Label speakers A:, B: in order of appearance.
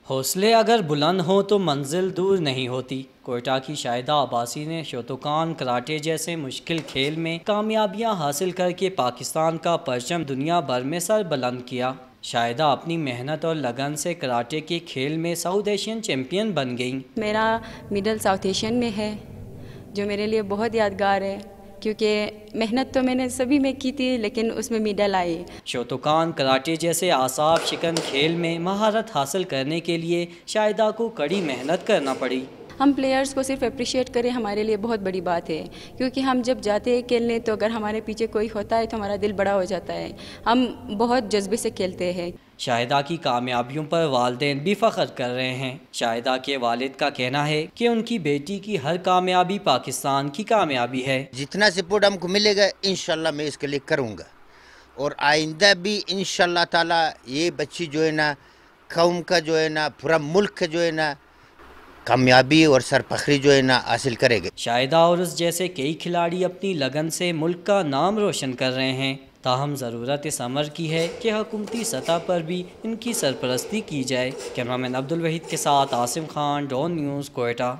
A: حوصلے اگر بلند ہوں تو منزل دور نہیں ہوتی۔ کوئٹہ کی شاہدہ عباسی نے شوتوکان کراٹے جیسے مشکل کھیل میں کامیابیاں حاصل کر کے پاکستان کا پرچم دنیا بھر میں سر بلند کیا۔ شاہدہ اپنی محنت اور لگن سے کراٹے کے کھیل میں ساؤتھ ایشین چیمپئن بن گئیں۔
B: میرا میڈل ساؤتھ ایشین میں ہے، جو میرے لیے بہت یادگار ہے، کیونکہ محنت تو میں نے سبھی میں کی تھی لیکن اس میں میڈل آئی۔
A: شوتوکان کراٹے جیسے اعصاب شکن کھیل میں مہارت حاصل کرنے کے لیے شاہدہ کو کڑی محنت کرنا پڑی۔
B: ہم پلیئرز کو صرف اپریشیٹ کریں ہمارے لیے بہت بڑی بات ہے، کیونکہ ہم جب جاتے ہیں کھیلنے تو اگر ہمارے پیچھے کوئی ہوتا ہے تو ہمارا دل بڑا ہو جاتا ہے، ہم بہت جذبے سے کھیلتے ہیں۔
A: شاہدہ کی کامیابیوں پر والدین بھی فخر کر رہے ہیں۔ شاہدہ کے والد کا کہنا ہے کہ ان کی بیٹی کی ہر کامیابی پاکستان کی کامیابی ہے۔
C: جتنا سپورٹ ہم کو ملے گا انشاءاللہ میں اس کے لیے کروں گا، اور آئندہ بھی انشاءاللہ تعالی یہ بچی جو ہے نا قوم کا جو ہے نا پورا ملک کا جو ہے نا کامیابی اور سرفخری جو ہے نا حاصل کرے گا۔
A: شاہدہ اور اس جیسے کئی کھلاڑی اپنی لگن سے ملک کا نام روشن کر رہے ہیں، تاہم ضرورت اس امر کی ہے کہ حکومتی سطح پر بھی ان کی سرپرستی کی جائے۔ کیمرامین عبدالوحید کے ساتھ عاصم خان، ڈون نیوز، کوئٹہ۔